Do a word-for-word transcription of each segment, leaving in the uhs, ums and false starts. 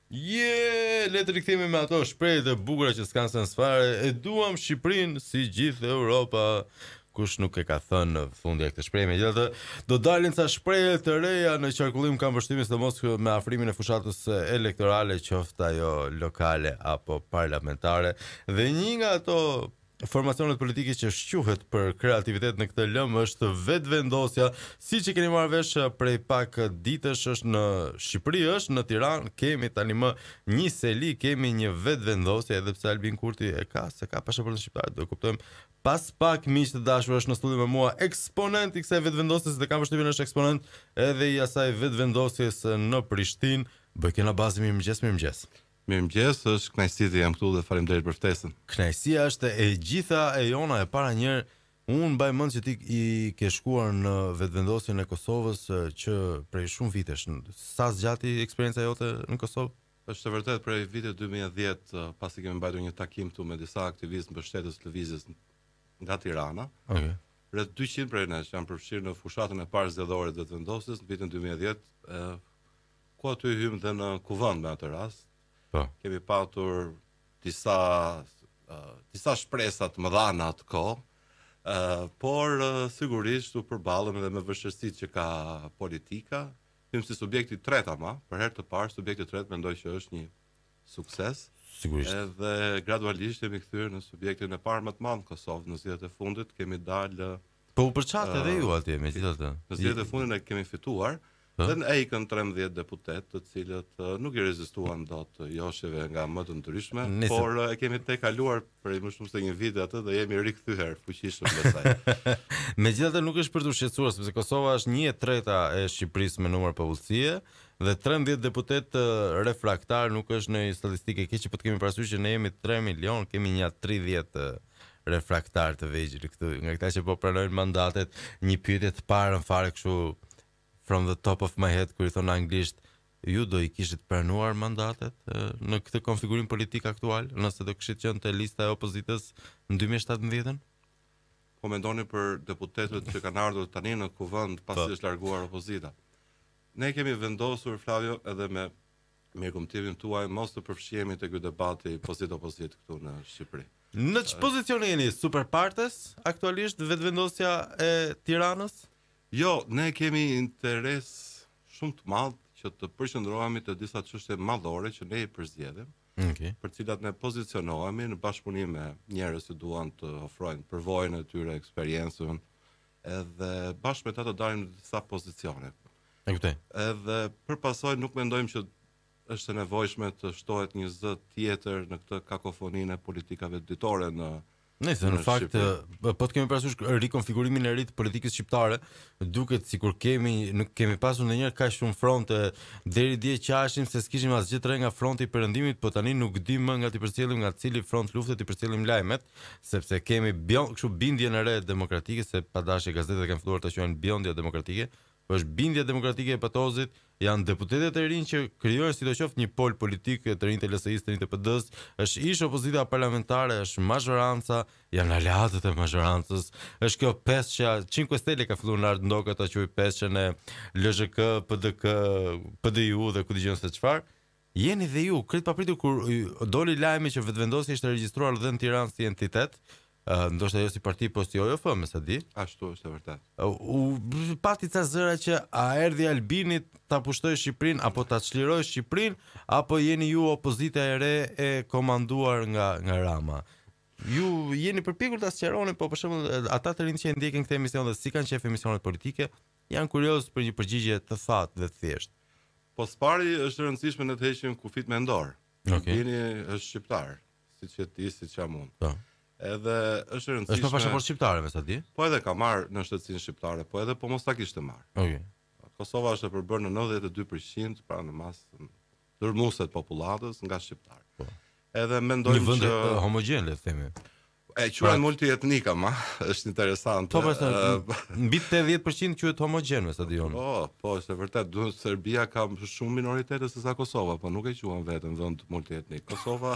Je, le të rikthehemi me ato shprehje të bukura që s'kan sens fare. E duam Shqipërinë si gjithë Europa. Kush nuk e ka thënë në fundja këtë shprehje. Megjithatë, do dalin ca shprehje të reja në qarkullim, kam përshtimin sidomos me afrimin e fushatës elektorale, qoftë ajo lokale apo parlamentare. Dhe një nga ato formacionet politike që shquhet për kreativitet në këtë lëm është vetvendosja, siç e keni marrë vesh prej pak ditësh është në Shqipëri, është në Tiranë, kemi tani më një seli, kemi një vetvendosje, edhe pse Albin Kurti e ka, se ka pasaportën shqiptare, do kuptojmë. Pas pak miq të dashur është në studio me mua eksponent i kësaj vetvendosjes, dhe kam përshtypjen është eksponent edhe i asaj vetvendosjes në Prishtinë. Bëjkena bazë, mirëmëngjes, mirëmëngjes. Mirëmëngjes, është kënaqësi të jam këtu dhe faleminderit për ftesën. Kënaqësia është e gjitha e jona. E para një, unë mbaj mend se ti i ke shkuar në vetvendosjen e Kosovës që prej shumë vitesh. Sa zgjati eksperjenca jote në Kosovë? Është vërtet prej vitit dy mijë e dhjetë, pasi kemi mbajtur një takim këtu me disa aktivistë mbështetës të lëvizjes nga Tirana. Okej. Rreth dyqind prej nesh janë përfshirë në fushatën e parë zgjedhore të vetvendosjes në vitin dy mijë e dhjetë, ku aty hym dhe në kuvend me atë rast. Po. Kemi patur disa uh, disa shpresa të mëdha në atë kohë, uh, por uh, sigurisht u përballëm edhe me vështirësitë që ka politika. Hym si subjekti i tretë, ama për herë të parë subjekti i tretë mendoj që është një sukses. Sigurisht. Edhe gradualisht jemi kthyer në subjektin e parë më të madh në Kosovë. Në zgjedhjet e fundit kemi dalë. Po u përçat edhe ju atje megjithatë. Në zgjedhjet e fundit ne kemi fituar. Dhe në ekën trembëdhjetë deputet, të cilët uh, nuk i rezistuan dot josheve nga më të ndryshme, Nese. por uh, e kemi te kaluar për më shumë se një vit atë dhe jemi rikthyer fuqishëm besoj. Megjithatë nuk është për të shqetësuar, sepse Kosova është një e treta e Shqipërisë me numër popullsie dhe trembëdhjetë deputet uh, refraktar nuk është në statistike keq, që po të kemi parasysh që ne jemi tre milion, kemi një tridhjetë uh, refraktar të vegjël këtu, nga këta që po pranojnë mandatet. Një pyetje të parë fare kështu from the top of my head, kur i thonë anglisht, ju do i kishit pranuar mandatet e, në këtë konfigurim politik aktual, nëse do kishit qenë te lista e opozitës në dy mijë e shtatëmbëdhjetë? Po mendoni për deputetët që kanë ardhur tani në kuvend pasi është larguar opozita. Ne kemi vendosur, Flavio, edhe me mirëkuptimin tuaj, mos të përfshihemi te ky debati pozit-opozit këtu në Shqipëri. Në ç'pozicion pozicioni jeni? Superpartes aktualisht vetvendosja e Tiranës? Jo, ne kemi interes shumë të madh që të përqendrohemi te disa çështje madhore që ne i përzgjedhim, okay. për cilat ne pozicionohemi në bashkëpunim me njerëz që duan të ofrojnë përvojën e tyre, eksperiencën, edhe bashkë me ta të dalim në disa pozicione. E kuptoj. Edhe përpasoj nuk mendojmë që është e nevojshme të shtohet një zë tjetër në këtë kakofoninë e politikave ditore në Nëse në fakt po të kemi parasysh rikonfigurimin e ri të politikës shqiptare, duket sikur kemi nuk kemi pasur ndonjëherë kaq shumë fronte deri dje qashim se s'kishim asgjë të re nga fronti i perëndimit, po tani nuk di më nga ti përcjellim nga cili front lufte ti përcjellim lajmet, sepse kemi bion, kështu bindjen e re demokratike, se padashje gazetat kanë filluar të quajnë bindja demokratike. Po është bindja demokratike e Patozit, janë deputetët e rinj që krijojnë sidoqoftë një pol politik të rinj të L S I-s, të rinj të P D-s, është ish opozita parlamentare, është mazhoranca, janë aleatët e mazhorancës, është kjo pesçja, cinque Stelle ka filluar në ardh ndokë ata quaj pesçën e L Z K, P D K, P D I U dhe ku dijon se çfarë. Jeni dhe ju, kret papritur kur doli lajmi që vetvendosja ishte regjistruar edhe në Tiranë si entitet. Uh, ndoshta jo si parti, po si O J F, me sa di. Ashtu është e vërtet. Uh, u pati ca zëra që a erdhi Albini ta pushtoi Shqipërinë apo ta çliroi Shqipërinë, apo jeni ju opozita e re e komanduar nga nga Rama. Ju jeni përpjekur ta sqaroni, po për shembull ata të rinj që ndjekin këtë emision dhe si kanë qef emisionet politike, janë kurioz për një përgjigje të thatë dhe të thjeshtë. Po s'pari është e rëndësishme ne të heqim kufit mendor. Okay. Albini është shqiptar, siç e ti, siç jam unë. Po. Edhe është e rëndësishme. Është pa pasaportë shqiptare, me sa di? Po edhe ka marrë në shtetësinë shqiptare, po edhe po mos ta kishte marrë. Okej. Okay. Kosova është e përbërë në nëntëdhjetë e dy përqind, pra në masë ndërmuese të popullatës nga shqiptarë. Po. Edhe mendojmë që një vend homogjen, le të themi. E quhen multietnika, ma, është interesante. Po, po, mbi tetëdhjetë përqind quhet homogjen, me sa di unë. Po, po, është e vërtet, duhet Serbia ka shumë minoritete se sa Kosova, po nuk e quhen veten vend multietnik. Kosova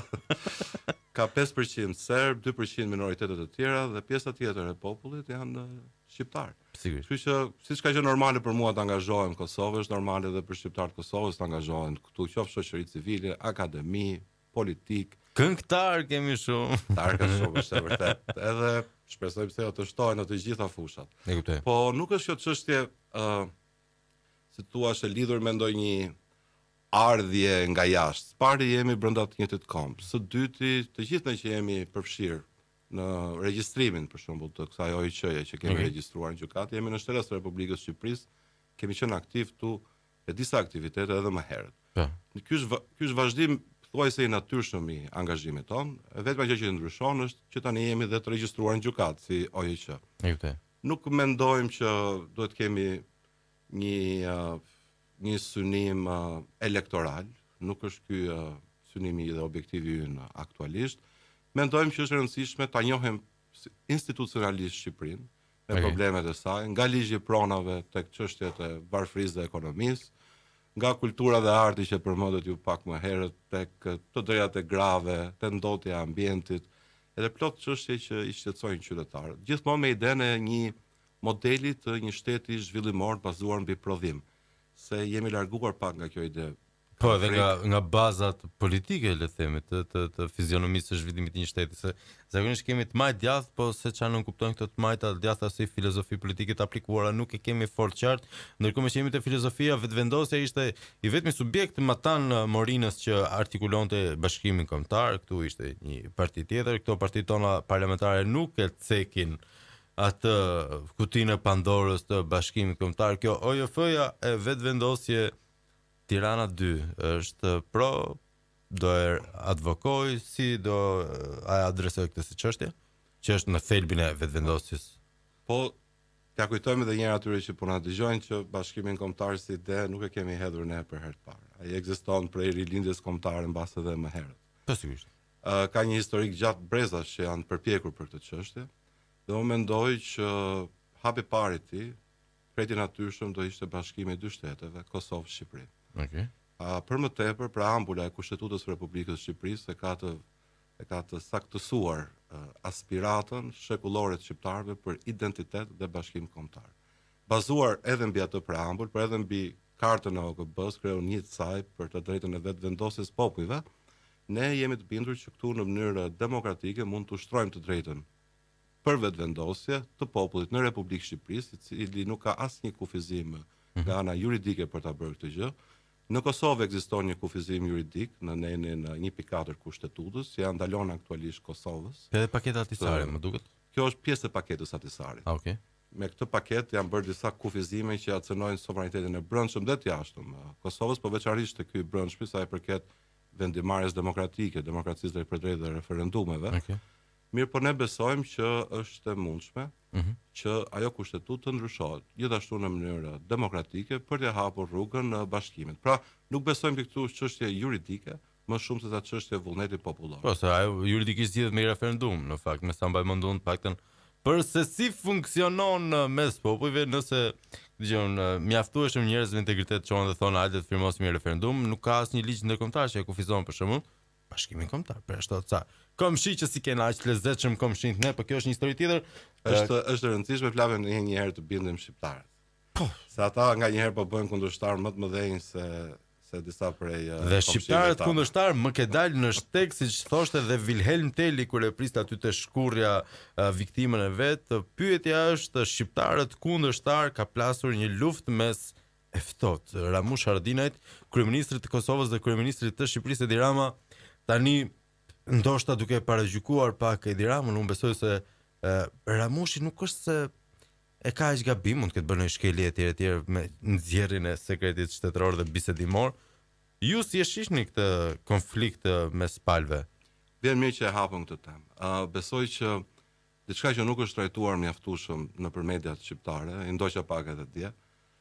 ka pesë përqind serb, dy përqind minoritetet e tjera dhe pjesa tjetër e popullit janë shqiptar. Sigurisht. Kështu që siç ka qenë normale për mua të angazhohem në Kosovë, është normale edhe për shqiptarët e Kosovës të angazhohen këtu, qoftë shoqëri civile, akademi, politik. Këngëtar kemi shumë. Këngëtar ka shumë, është e vërtet. Edhe shpresojmë se të shtojnë në të gjitha fushat. E kuptoj. Po nuk është kjo çështje ë uh, si thua e lidhur me ndonjë ardhje nga jashtë. Pari jemi brenda të njëjtit komb. Së dyti, të gjithë ne që jemi përfshirë në regjistrimin për shembull të kësaj O I Q-je që kemi okay. regjistruar në gjykatë, jemi në shtresë të Republikës së Shqipërisë, kemi qenë aktiv këtu e disa aktivitete edhe më herët. Po. Ky është ky është vazhdim thuajse i natyrshëm i angazhimit ton, vetëm gjë që ndryshon është që tani jemi dhe të regjistruar në gjykatë si O I Q. E kuptoj. Nuk mendojmë që duhet kemi një uh, një synim uh, elektoral, nuk është ky uh, synimi dhe objektivi ynë aktualisht. Mendojmë që është e rëndësishme ta njohim institucionalisht Shqipërinë me okay. problemet e saj, nga ligji i pronave tek çështjet e varfërisë dhe ekonomisë, nga kultura dhe arti që përmendet ju pak më herët, tek të drejtat e grave, te ndotja e ambientit, edhe plot çështje që i shqetësojnë qytetarët. Gjithmonë me idenë e një modeli të një shteti zhvillimor bazuar mbi prodhim, se jemi larguar pak nga kjo ide. Po, edhe nga nga bazat politike, le të themi, të të, të fizionomisë së zhvillimit të një shteti, se zakonisht kemi të majt djathtë, po se çfarë nuk kuptojnë këto të majta djathta si filozofi politike të aplikuara, nuk e kemi fort qartë, ndërkohë që jemi te filozofia vetvendosja ishte i vetmi subjekt Matan Morinës që artikulonte Bashkimin Kombëtar, këtu ishte një parti tjetër, këto partitë tona parlamentare nuk e cekin atë kutinë e Pandorës të Bashkimit Kombëtar. Kjo O J F-ja e vetvendosje Tirana dy është pro, do e advokoj, si do a adresoj këtë si çështje, që është në thelbin e vetvendosjes. Po, t'ja kujtojmë edhe njëra atyre që po na dëgjojnë që Bashkimin Kombëtar si ide nuk e kemi hedhur ne për herë të parë. Ai ekziston prej rilindjes kombëtare mbas edhe më herët. Po sigurisht. Uh, ka një historik gjatë brezash që janë përpjekur për këtë çështje. Dhe unë mendoj që hapi parë i tij, kreti natyrshëm do ishte bashkimi i dy shteteve, Kosovë-Shqipëri. Okay. A, për më tepër, preambula e Kushtetutës së Republikës së Shqipërisë e ka të e ka të saktësuar uh, aspiratën shekullore të shqiptarëve për identitet dhe bashkim kombëtar. Bazuar edhe mbi atë preambul, por edhe mbi kartën e O K B-s, kreu një të saj për të drejtën e vetvendosjes popujve, ne jemi të bindur që këtu në mënyrë demokratike mund të ushtrojmë të drejtën për vetvendosje të popullit në Republikën e Shqipërisë, i cili nuk ka asnjë kufizim nga ana juridike për ta bërë këtë gjë. Në Kosovë ekziston një kufizim juridik në nenin një pikë katër Kushtetutës, që ja ndalon aktualisht Kosovës. Edhe paketa atisare, më duket. Kjo është pjesë e paketës atisarit. Ah, okay. Me këtë paketë janë bërë disa kufizime që acënojnë sovranitetin e brendshëm dhe të jashtëm Kosovës, por veçanërisht te ky i brendshëm sa i përket vendimarrjes demokratike, demokracisë drejt për drejt dhe referendumeve. Okay. Mirë, po ne besojmë që është e mundshme mm-hmm. që ajo kushtetutë të ndryshohet, gjithashtu në mënyrë demokratike për të hapur rrugën në bashkimit. Pra, nuk besojmë këtu çështje juridike, më shumë se sa çështje vullneti popullor. Po, se ajo juridikisht zgjidhet me referendum, në fakt, me sa mbaj mendon të paktën për se si funksionon mes popujve, nëse dëgjon mjaftueshëm njerëz me integritet çohen dhe thonë hajde të firmosim një referendum, nuk ka asnjë ligj ndërkombëtar që e kufizon për shembull Bashkimin Kombëtar. Për ashtu ca komshi që si kena aq lezetshëm komshin ne, por kjo është një histori tjetër. Është është e rëndësishme Flavian një një herë të bindim shqiptarët. Po, se ata nganjëherë po bëjnë kundërshtar më të mëdhenj se se disa prej uh, dhe shqiptarët kundërshtar më ke dalë në shtek, siç thoshte dhe Wilhelm Tell kur e priste aty te shkurrja uh, viktimën e vet. Pyetja është, shqiptarët kundërshtar ka plasur një luftë mes e ftohtë Ramush Haradinajt, kryeministrit të Kosovës dhe kryeministrit të Shqipërisë Edi Rama. Tani ndoshta duke paragjykuar pak Edi Ramën, unë besoj se uh, Ramushi nuk është se e ka aq gabim, mund të ketë bërë një shkelje etj etj me nxjerrjen e sekretit shtetëror dhe bisedimor. Ju si e shihni këtë konflikt mes palëve? Vjen mirë që e hapëm këtë temë. Uh, besoj që diçka që nuk është trajtuar mjaftueshëm nëpër mediat shqiptare, i ndoqja pak edhe dje,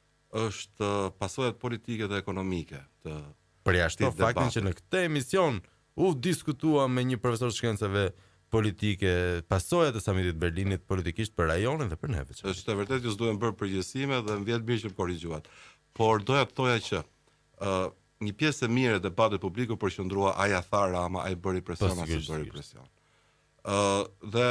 është uh, pasojat politike dhe ekonomike të përjashton faktin që në këtë emision u diskutua me një profesor shkencave politike pasojat e samitit Berlinit politikisht për rajonin dhe për neve. Është e vërtetë që s'duhen bërë përgjithësime dhe më vjen mirë që korrigjuat. Por doja të thoja që uh, një pjesë e mirë e debatit publik u përqendrua a ja tha Rama, ai bëri presion, as bëri presion. Ë uh, dhe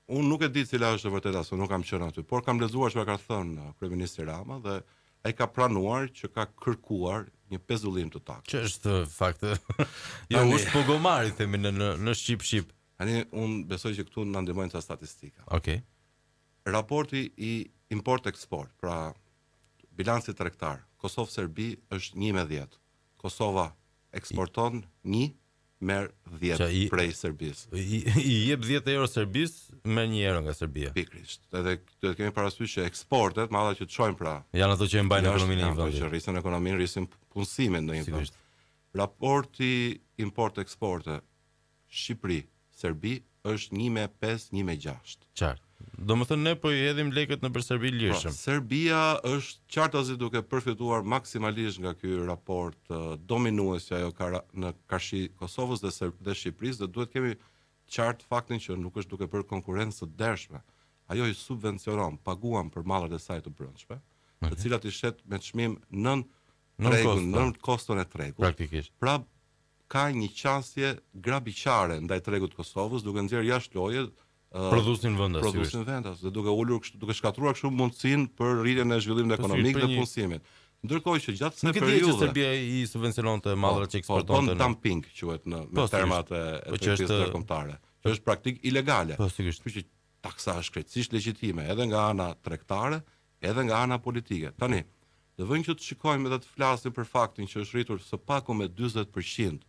unë nuk e di cila është e vërteta, se nuk kam qenë aty, por kam lexuar çfarë ka thënë kryeministri Rama dhe ai ka pranuar që ka kërkuar një pezullim të taksës. Që është fakt. Jo, është pogomari themi në në, në shqip shqip. Tani unë besoj që këtu na ndihmojnë ca statistika. Okej. Okay. Raporti i import-eksport, pra bilanci tregtar, Kosovë-Serbi është një me dhjetë. Kosova eksporton një, merr dhjetë i, prej Serbisë. I, i jep dhjetë euro Serbisë, merr një euro nga Serbia. Pikrisht. Edhe duhet kemi parasysh që eksportet, madje që çojnë pra. Janë ato që e mbajnë ekonominë e një vendi. Që rrisin ekonominë, rrisin punësimin në një vend. Raporti import-eksporte Shqipëri, Serbi është një me pesë, një me gjashtë. Qartë. Do më thënë ne po i hedhim lekët në për Serbi lirshëm. Pra, Serbia është qartazi duke përfituar maksimalisht nga ky raport uh, dominues që ajo ka në karshi Kosovës dhe, Ser dhe Shqipërisë, dhe duhet kemi qartë faktin që nuk është duke bërë konkurrencë të dershme. Ajo i subvencionon, paguan për mallet e saj të brendshme, okay. Të cilat i shet me çmim nën tregun, nën koston e tregut. Praktikisht. Pra ka një qasje grabiqare ndaj tregut të Kosovës, duke nxjerrë jashtë loje Uh, produsin vendas, produsin vendas, dhe duke ulur kështu, duke shkatruar kështu mundësinë për rritjen e zhvillimit ekonomik dhe punësimit. Ndërkohë që gjatë kësaj periudhe që Serbia i subvenciononte mallet që eksportonte. Po, bën dumping quhet në me termat e tregtisë ndërkombëtare, që është praktik ilegale. Po, sigurisht. Kështu që taksa është krejtësisht legjitime edhe nga ana tregtare, edhe nga ana politike. Tani, do vënë që të shikojmë edhe të flasim për faktin që është rritur së paku me dyzet përqind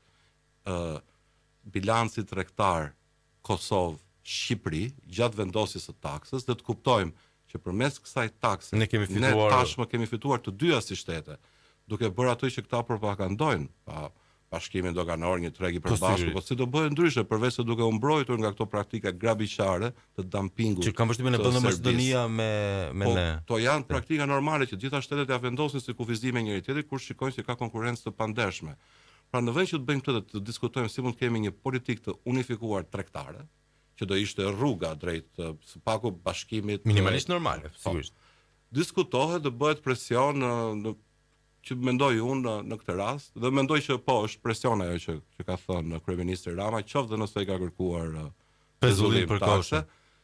ë uh, bilanci tregtar Kosovë Shqipëri gjatë vendosjes së taksës, dhe të kuptojmë që përmes kësaj takse ne kemi fituar, ne tashmë kemi fituar të dyja si shtete, duke bërë ato që këta propagandojnë, pa bashkimin doganor, një treg i përbashkët, po si do bëhet ndryshe përveç se duke u mbrojtur nga këto praktika grabiqare të dumpingut. Që kam përshtimin e bën Maqedonia me me po, ne. To janë praktika normale që gjitha shtetet ja vendosin si kufizime njëri tjetrit kur shikojnë se ka konkurrencë të pandershme. Pra në vend që të bëjmë këtë, të diskutojmë si mund të kemi një politikë të unifikuar tregtare, që do ishte rruga drejt së paku bashkimit minimalisht normale, sigurisht. Diskutohet dhe bëhet presion në, në që mendoj unë në, në këtë rast, dhe mendoj që po është presion ajo që që ka thënë kryeministri Rama, qoftë nëse i ka kërkuar pezullim për takse,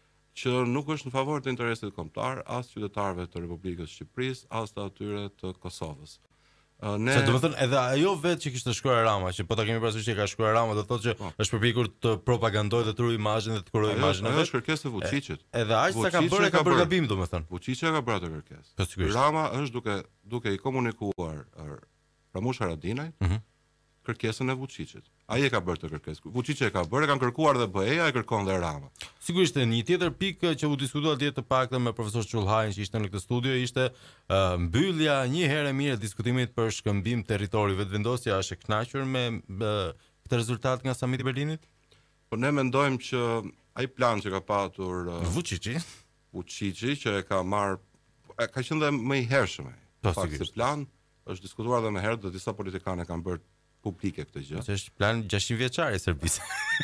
që nuk është në favor të interesit kombëtar as qytetarëve të Republikës së Shqipërisë, as të atyre të Kosovës. Ne... Se do të thënë edhe ajo vetë që kishte shkruar Rama, që po ta kemi parasysh që ka shkruar Rama, do thotë që oh. është përpikur të propagandojë dhe të ruajë imazhin dhe të kurojë imazhin e vet. Ajo është kërkesë e Vučićit. Edhe aq sa ka bërë ka bërë gabim, domethënë. Vučići ka bërë atë kërkesë. Rama është duke duke i komunikuar Ramush Haradinaj uh -huh. kërkesën e Vučićit. Ai e ka bërë të kërkesë. Vučići e ka bërë, kanë kërkuar dhe B E A, e kërkon dhe Rama. Sigurisht, një tjetër pikë që u diskutua dje të paktën me profesor Çullhajin që ishte në këtë studio ishte uh, mbyllja një herë e mirë e diskutimit për shkëmbim territori. Vetvendosja është e kënaqur me uh, këtë rezultat nga samiti i Berlinit? Po ne mendojmë që ai plan që ka patur uh, Vučići, Vučići që e ka marrë ka qenë dhe më i hershëm. Po, sigurisht. Plan është diskutuar edhe më herë dhe disa politikanë kanë bërë publike këtë gjë. Që është plan gjashtëqind vjeçar i Serbisë.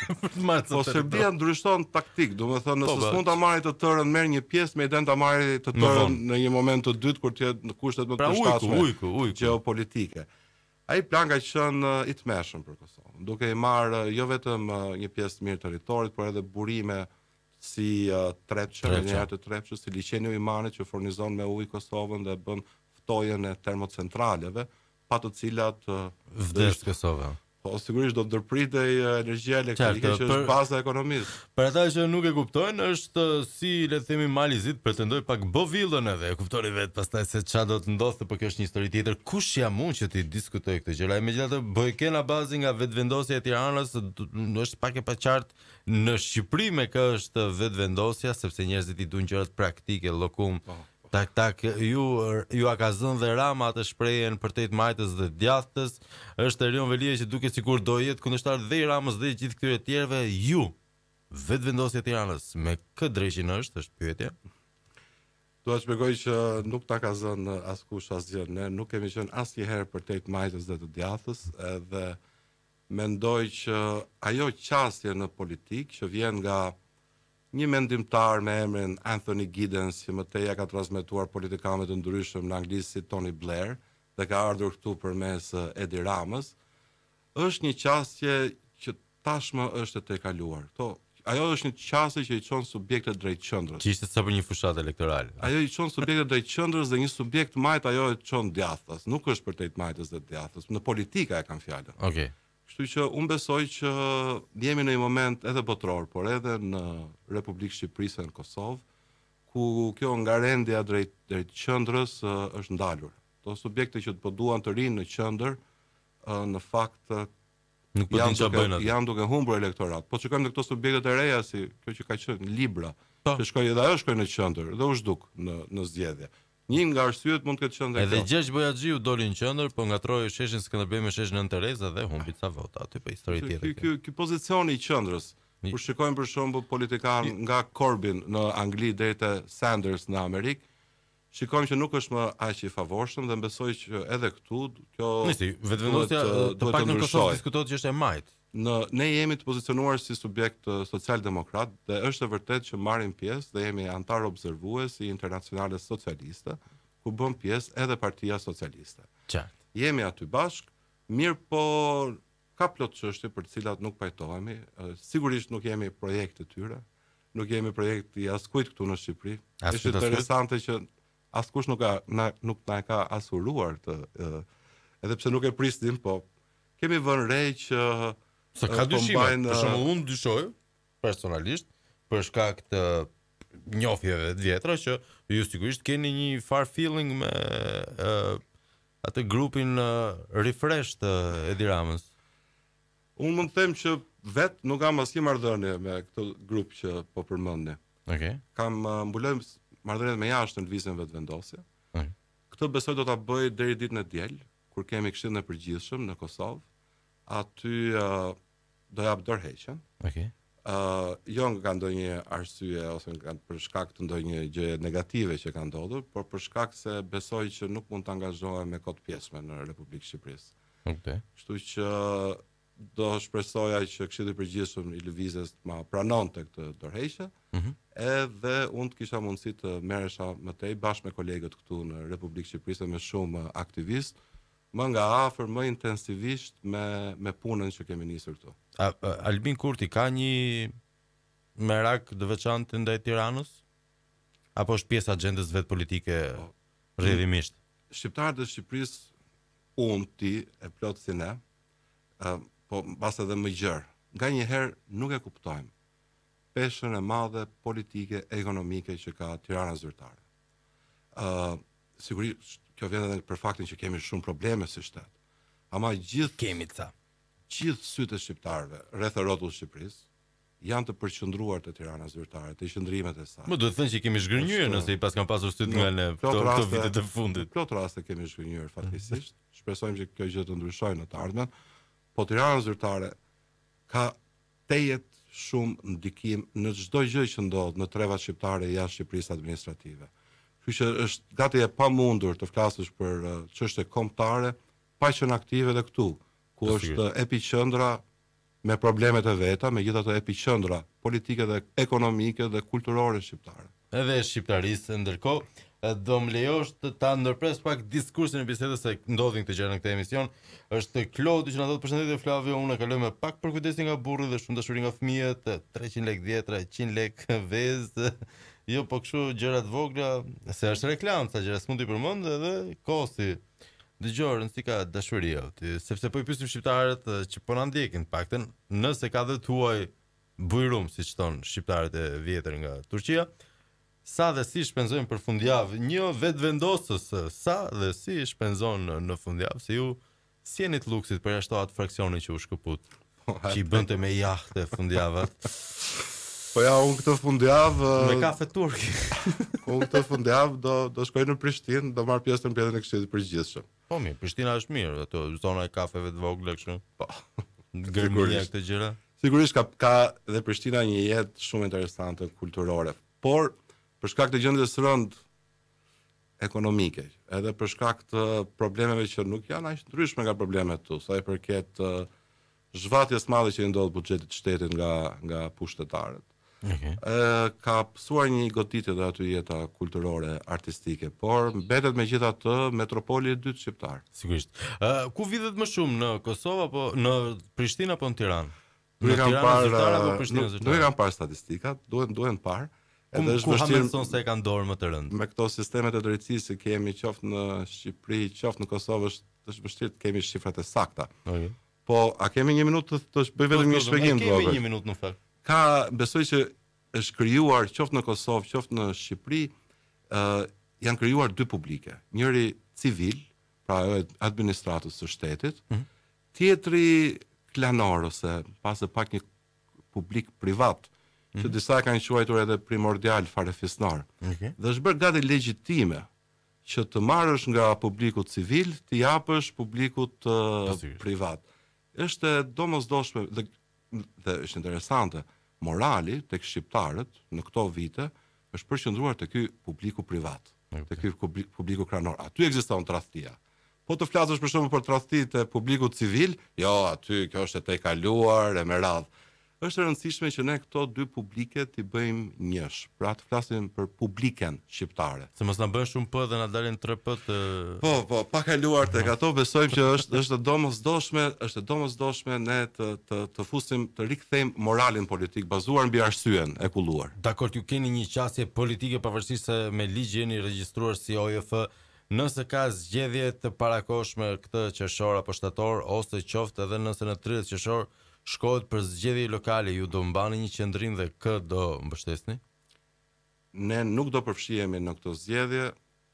Po Serbia ndryshton taktik, domethënë nëse po, s'mund ta marrë të tërën, merr një pjesë, me ident ta marrë të tërën në një moment të dytë kur të jetë në kushtet më të përshtatshme geopolitike. Ai plan ka qenë i tmeshëm për Kosovën, duke i marrë jo vetëm një pjesë të mirë të territorit, por edhe burime si uh, Trepçe, me një të Trepçës, si liçeni i Imanit që furnizon me ujë Kosovën dhe bën ftojën e termocentraleve, pa të cilat uh, vdes Kosova. Po sigurisht do të ndërpritej energjia elektrike që është baza e ekonomisë. Për ata që nuk e kuptojnë, është si le të themi Mali Zit pretendoi pak bovillën edhe, e kuptoni vetë pastaj se çfarë do të ndodhte, por kjo është një histori tjetër. Kush jam unë që ti diskutoj këtë gjë? Megjithatë, Bojkena bazi nga vetvendosja e Tiranës është pak e paqartë në Shqipëri me kë është vetvendosja, sepse njerëzit i duan gjërat praktike, llokum. Oh. Tak tak ju ju a ka zënë dhe Rama atë shprehjen për të majtës dhe djathtës, është Erion Velia që duket sikur do jetë kundërshtar dhe i Ramës dhe gjithë këtyre të tjerëve. Ju vetvendosja e Tiranës me kë drejtin është, është pyetja. Dua të shpjegoj që nuk ta ka zënë askush asgjë. Ne nuk kemi qenë asnjëherë për të majtës dhe të djathtës, edhe mendoj që ajo qasje në politikë që vjen nga një mendimtar me emrin Anthony Giddens, që më tej ka transmetuar politikanëve të ndryshëm në anglisht si Tony Blair dhe ka ardhur këtu përmes Edi Ramës, është një qasje që tashmë është e tejkaluar. Kto ajo është një qasje që i çon subjektet drejt qendrës. Që ishte sa për një fushatë elektorale. Ajo i çon subjektet drejt qendrës dhe një subjekt majt ajo e çon djathtas. Nuk është për drejt majtës dhe djathtas. Në politika e kanë fjalën. Okej. Okay. Kështu që unë besoj që jemi në një moment edhe botror, por edhe në Republikë Shqipërisë në Kosovë, ku kjo ngarendja drejt drejt qendrës uh, është ndalur. To subjekte që po duan të rinë në qendër, uh, në fakt uh, nuk po janë din çfarë bëjnë. Janë duke humbur elektorat. Po shikojmë në këto subjekte të reja si kjo që ka qenë Libra, po. Që shkoi edhe ajo shkoi në qendër dhe u zhduk në në zgjedhje. Një nga arsyet mund të ketë qenë edhe Gjergj Bojaxhiu doli në qendër, po ngatroi sheshin Skënderbej me sheshin Nën Tereza dhe humbi ca vota aty, po histori tjetër. Ky ky pozicioni i qendrës. Kur shikojmë për shembull politikan nga Corbyn në Angli deri te Sanders në Amerikë, shikojmë që nuk është më aq i favorshëm dhe besoj që edhe këtu kjo Nisi, vetëvendosja të paktën në Kosovë diskutohet që është e majt. Në ne jemi të pozicionuar si subjekt social-demokrat dhe është e vërtetë që marrim pjesë dhe jemi antar observues i Internacionale Socialiste, ku bën pjesë edhe Partia Socialiste. Qartë. Jemi aty bashk, mirë po ka plot çështje për të cilat nuk pajtohemi. Sigurisht nuk jemi projekte tyre, nuk jemi projekti askujt këtu në Shqipëri. Është interesante që askush nuk ka na, nuk na ka asuruar të uh, edhe pse nuk e prisnim, po kemi vënë re që se ka dyshime. Për shembull, unë dyshoj personalisht për shkak të njohjeve të vjetra që ju sigurisht keni një far feeling me uh, atë grupin uh, refresh të Edi Ramës. Unë mund të them që vetë nuk kam asnjë marrëdhënie me këtë grup që po përmendni. Okej. Okay. Kam uh, mbulojm marrëdhëniet me jashtë në lëvizjen vetvendosje. Okay. Këtë besoj do ta bëj deri ditën e diel, kur kemi këshillin e përgjithshëm në Kosovë. Aty uh, do jap dorëheqjen. Okej. Okay. Uh, jo nga ndonjë arsye ose nga për shkak të ndonjë gjë negative që ka ndodhur, por për shkak se besoj që nuk mund të angazhohem me kot pjesme në Republikën e Shqipërisë. Okej. Okay. Kështu që do shpresoja që Këshilli i Përgjithshëm i Lëvizjes ma pranonte këtë dorëheqje. Mhm. Mm edhe unë të kisha mundësi të merresha më tej bashkë me kolegët këtu në Republikën e Shqipërisë me shumë aktivistë, më nga afër, më intensivisht me me punën që kemi nisur këtu. A, a, Albin Kurti ka një merak të veçantë ndaj Tiranës? Apo është pjesë agjendës vet politike rrjedhimisht? Shqiptarët e Shqipërisë, unë ti e plot si ne, uh, po mbas edhe më gjerë, nganjëherë nuk e kuptojmë peshën e madhe politike, ekonomike që ka Tirana zyrtare. Uh, sigurisht kjo vjen edhe për faktin që kemi shumë probleme si shtet. Ama gjithë kemi ca. Gjithë sytë e shqiptarëve rreth rrotullit të Shqipërisë janë të përqendruar te Tirana zyrtare, te qendrimet e saj. Më duhet të thënë që kemi zhgërnyer nëse i pas kanë pasur sytë nga ne këto vitet e fundit. Në plot raste kemi zhgërnyer fatkeqësisht. Shpresojmë që kjo gjë të ndryshojë në të ardhmen. Po Tirana zyrtare ka tejet shumë ndikim në çdo gjë që ndodh në trevat shqiptare jashtë Shqipërisë administrative. Kështu që është gati e pamundur të flasësh për çështje kombëtare pa qenë aktive edhe këtu, ku është epiqendra me problemet e veta, megjithatë epiqendra politike dhe ekonomike dhe kulturore shqiptare. Edhe shqiptarisë ndërkohë do më lejosh të ta ndërpres pak diskursin e bisedës se ndodhin këtë gjëra në këtë emision. Është Klodi që na thotë përshëndetje Flavio, unë e kaloj me pak përkujdesin nga burri dhe shumë dashuri nga fëmijët, treqind lekë dhjetra, qind lekë vezë. Jo, po kështu gjëra të vogla, se është reklam, sa gjëra s'mund t'i përmend edhe kosti. Dëgjoj, rëndësi ka dashuria, sepse po i pyesim shqiptarët që po na ndjekin paktën, nëse ka dhe tuaj bujrum, siç thon shqiptarët e vjetër nga Turqia. Sa dhe si shpenzojnë për fundjavë, një vetvendosës sa dhe si shpenzon në fundjavë, se ju si jeni të luksit për ashtu atë fraksioni që u shkëput, që i bënte me jahte fundjavë. Po ja, unë këtë fundjavë me kafe turk. Unë këtë fundjavë do do shkoj në Prishtinë, do marr pjesë në mbledhjen e Këshillit të Përgjithshëm. Po mirë, Prishtina është mirë, ato zona e kafeve të vogla kështu. Po. Gërmia këtë gjëra. Sigurisht ka ka dhe Prishtina një jetë shumë interesante kulturore, por për shkak të gjendjes së rënd ekonomike, edhe për shkak të problemeve që nuk janë aq ndryshme nga problemet tu, sa i përket uh, zhvatjes madhe që i ndodh buxhetit të shtetit nga nga pushtetarët. Okay. Uh, ka pësuar një goditje dhe aty jeta kulturore, artistike, por mbetet megjithatë metropoli e dytë shqiptar. Sigurisht. Uh, ku vidhet më shumë, në Kosovë apo në Prishtinë apo në Tiranë? Në Tiranë zyrtare apo Prishtinë zyrtare? Nuk e kam parë statistikat, duhen duhen parë. Ku ku hamendson se e kanë dorë më të rëndë? Me këto sistemet e drejtësisë që kemi qoftë në Shqipëri, qoftë në Kosovë, është është vështirë të kemi shifrat e sakta. Okay. Po, a kemi një minutë të të bëj vetëm një shpjegim të vogël? Kemi një minutë në fakt. Ka, besoj që është krijuar qoftë në Kosovë, qoftë në Shqipëri, ë uh, janë krijuar dy publike. Njëri civil, pra administratës së shtetit, mm -hmm. tjetri klanor ose pas e pak një publik privat, mm -hmm. që disa kanë quajtur edhe primordial farefisnar. Okay. Dhe është bërë gati legjitime që të marrësh nga publiku civil, të japësh publikut uh, privat. Është domosdoshme dhe, dhe është interesante, morali tek shqiptarët në këto vite është përqendruar te ky publiku privat, okay. te ky publiku kranor. Aty ekziston tradhtia. Po të flasësh për shembull për tradhtitë e publikut civil, jo, aty kjo është e tejkaluar e me radhë. Është e rëndësishme që ne këto dy publike t'i bëjmë njësh, pra të flasim për publiken shqiptare. Se mos na bën shumë p dhe na dalin tre p të... Po, po, pa kaluar tek ato, besojmë që është është domosdoshme, është domosdoshme ne të të të fusim, të rikthejmë moralin politik bazuar mbi arsyen e kulluar. Dakor, ju keni një qasje politike pavarësisht se me ligj jeni regjistruar si O J F. Nëse ka zgjedhje të parakoshme këtë qershor apo shtator, ose qoftë edhe nëse në tridhjetë qershor shkohet për zgjedhje lokale, ju do mbani një qendrim dhe kë do mbështesni? Ne nuk do përfshihemi në këto zgjedhje,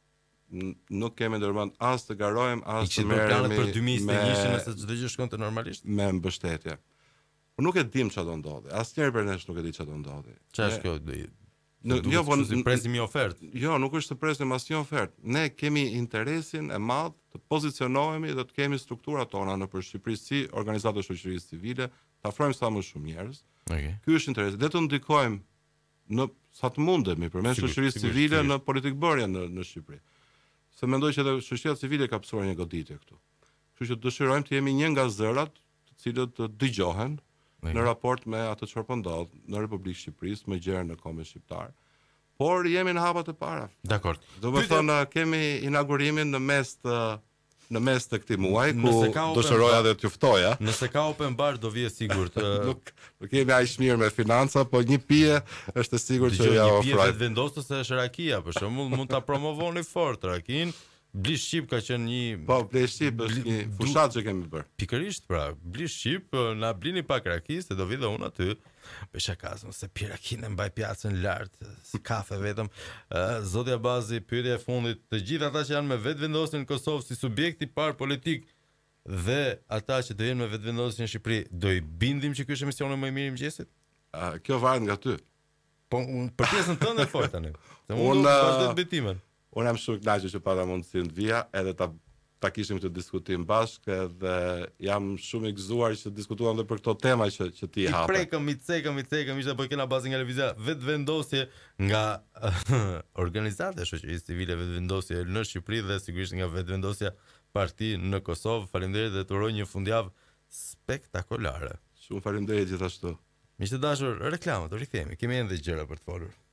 nuk kemi ndërmend as të garojmë, as të merremi për dy mijë e njëzet nëse çdo gjë shkonte normalisht me mbështetje. Po nuk e dim çfarë do ndodhi. Asnjëri për nesh nuk e di çfarë do ndodhi. Çfarë është kjo? Në, jo, po në presim një ofertë. Jo, nuk është të presim asnjë ofertë. Ne kemi interesin e madh të pozicionohemi dhe të kemi strukturat tona nëpër Shqipëri si organizata e shoqërisë civile, të afrojmë sa më shumë njerëz. Okay. Ky është interesi. Dhe të ndikojmë në sa të mundemi përmes shoqërisë civile në politikbërje në në Shqipëri. Se mendoj që edhe shoqëria civile ka psuar një goditje këtu. Kështu që dëshirojmë të jemi një nga zërat të cilët të dëgjohen okay. në raport me atë çfarë po ndodh në Republikën e Shqipërisë, më gjerë në kombin shqiptar. Por jemi në hapat e para. Dakor. Do të thonë kemi inaugurimin në mes të në mes të këtij muaji ku dëshiroja dhe t'ju ftoja. Nëse ka open bar do vije sigurt. Nuk nuk kemi aq mirë me financa, po një pije është e sigurt që ja ofroj. Një pije vetëvendosur se është rakia, për shembull mund ta promovoni fort rakin. Blish Shqip ka qenë një... Po, Blish Shqip është një fushat që kemi bërë. Pikërisht, pra, Blish Shqip, na blini pak raki, se do vi dhe unë aty, besha kazën, se pi rakin e mbaj pjacën lartë, si kafe vetëm. Zotja Bazi, pyetja e fundit, të gjithë ata që janë me vetëvendosjen në Kosovë si subjekti par politik dhe ata që do jenë me vetëvendosjen në Shqipëri, do i bindim që ky është emisioni më i mirë i mëngjesit? Kjo varet nga ty. Po, për pjesën tënde fort tani. Se unë do të vazhdoj betimin. Unë jam shumë i kënaqur që pata mundësinë të vija, edhe ta ta kishim këtë diskutim bashkë, dhe jam shumë i gëzuar që diskutuam edhe për këto tema që që ti hape. I prekëm, i cekëm, i cekëm, ishte po kena bazë nga lëvizja, vetëvendosje nga organizata e shoqërisë civile, vetëvendosje në Shqipëri dhe sigurisht nga vetëvendosja parti në Kosovë. Faleminderit dhe të uroj një fundjavë spektakolare. Shumë faleminderit gjithashtu. Miqtë dashur, reklamat, do rikthehemi. Kemi ende gjëra për të folur.